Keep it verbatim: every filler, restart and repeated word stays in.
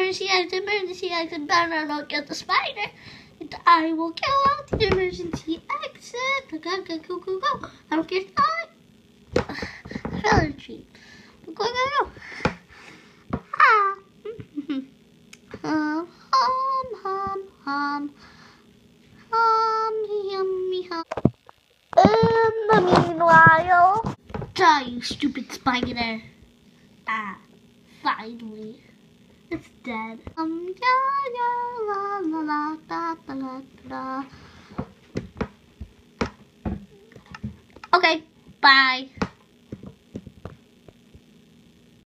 emergency exit, emergency exit, better not get the spider. And I will go out the emergency exit. Go, go, go, go, go, go. I don't care. I fell in a tree. Go, go, go. Ah. Hum, hum, hum, hum. Hum, yummy, hum. In the meanwhile, die, you stupid spider. Ah, finally. It's dead. Um, yeah, yeah, la, la, la, da, da, la, da. Okay, bye.